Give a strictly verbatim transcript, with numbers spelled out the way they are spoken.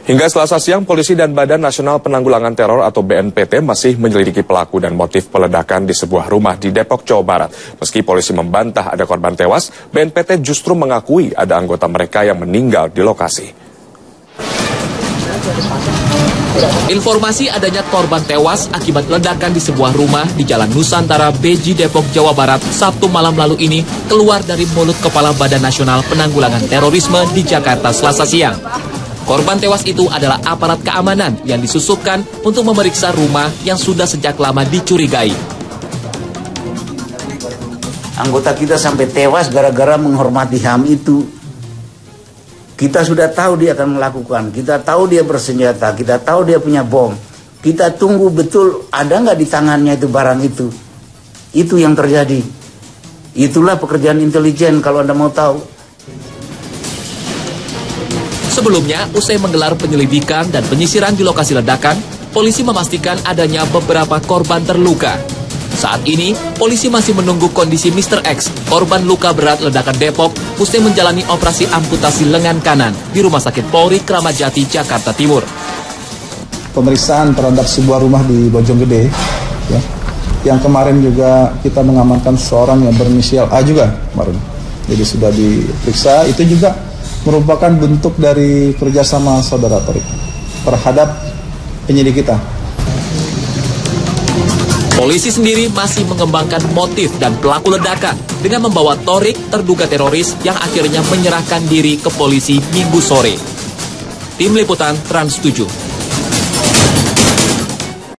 Hingga Selasa siang, polisi dan Badan Nasional Penanggulangan Teror atau B N P T masih menyelidiki pelaku dan motif peledakan di sebuah rumah di Depok, Jawa Barat. Meski polisi membantah ada korban tewas, B N P T justru mengakui ada anggota mereka yang meninggal di lokasi. Informasi adanya korban tewas akibat ledakan di sebuah rumah di Jalan Nusantara, Beji, Depok, Jawa Barat, Sabtu malam lalu ini keluar dari mulut Kepala Badan Nasional Penanggulangan Terorisme di Jakarta Selasa siang. Korban tewas itu adalah aparat keamanan yang disusupkan untuk memeriksa rumah yang sudah sejak lama dicurigai. Anggota kita sampai tewas gara-gara menghormati H A M itu. Kita sudah tahu dia akan melakukan, kita tahu dia bersenjata, kita tahu dia punya bom. Kita tunggu betul ada nggak di tangannya itu barang itu. Itu yang terjadi. Itulah pekerjaan intelijen kalau Anda mau tahu. Sebelumnya, usai menggelar penyelidikan dan penyisiran di lokasi ledakan, polisi memastikan adanya beberapa korban terluka. Saat ini, polisi masih menunggu kondisi mister X, korban luka berat ledakan Depok, usai menjalani operasi amputasi lengan kanan di Rumah Sakit Polri Kramat Jati, Jakarta Timur. Pemeriksaan terhadap sebuah rumah di Bojonggede, ya, yang kemarin juga kita mengamankan seorang yang berinisial A juga kemarin. Jadi sudah diperiksa, itu juga merupakan bentuk dari kerjasama saudara Torik terhadap penyidik kita. Polisi sendiri masih mengembangkan motif dan pelaku ledakan dengan membawa Torik, terduga teroris yang akhirnya menyerahkan diri ke polisi Minggu sore. Tim Liputan Trans tujuh.